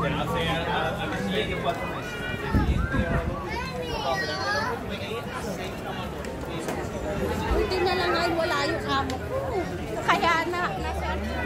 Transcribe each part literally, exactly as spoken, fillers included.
hace al mes siguiente cuatro meses. Buti na lang ay wala yung amo ko. Kaya na, nasa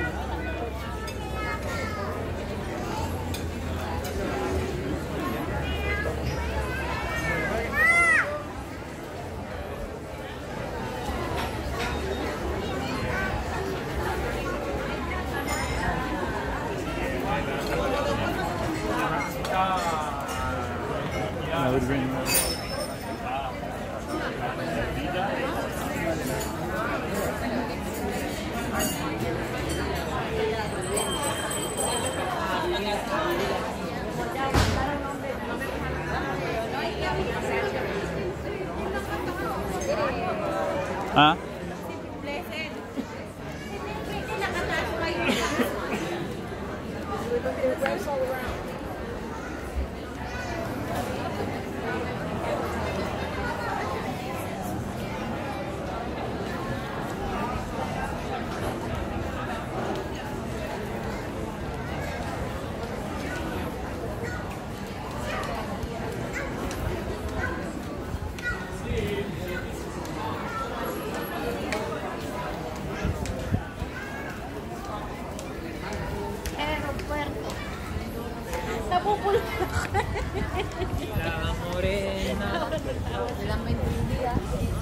Another green. Huh? napupulot ako. La morena. Walang maintindihan.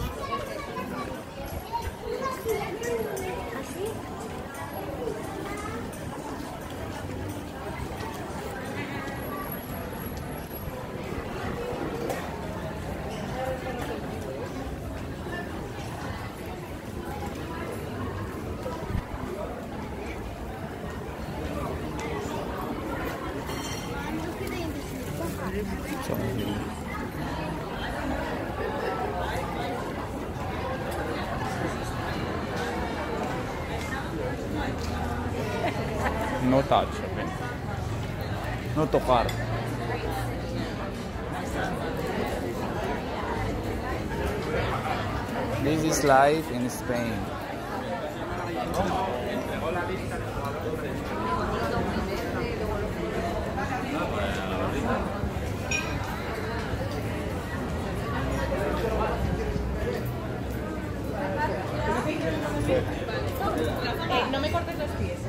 No touch, okay? No tocar. This is life in Spain. Eh, no me cortes los pies.